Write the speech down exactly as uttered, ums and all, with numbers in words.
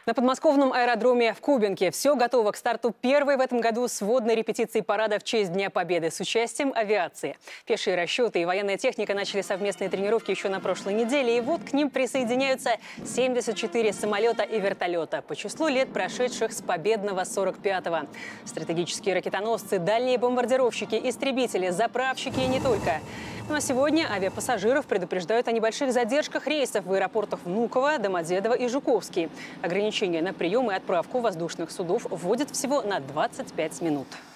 На подмосковном аэродроме в Кубинке все готово к старту первой в этом году сводной репетиции парада в честь Дня Победы с участием авиации. Пешие расчеты и военная техника начали совместные тренировки еще на прошлой неделе. И вот к ним присоединяются семьдесят четыре самолета и вертолета по числу лет, прошедших с победного сорок пятого. Стратегические ракетоносцы, дальние бомбардировщики, истребители, заправщики и не только. Ну а сегодня авиапассажиров предупреждают о небольших задержках рейсов в аэропортах Внуково, Домодедово и Жуковский. Ограничения на прием и отправку воздушных судов вводят всего на двадцать пять минут.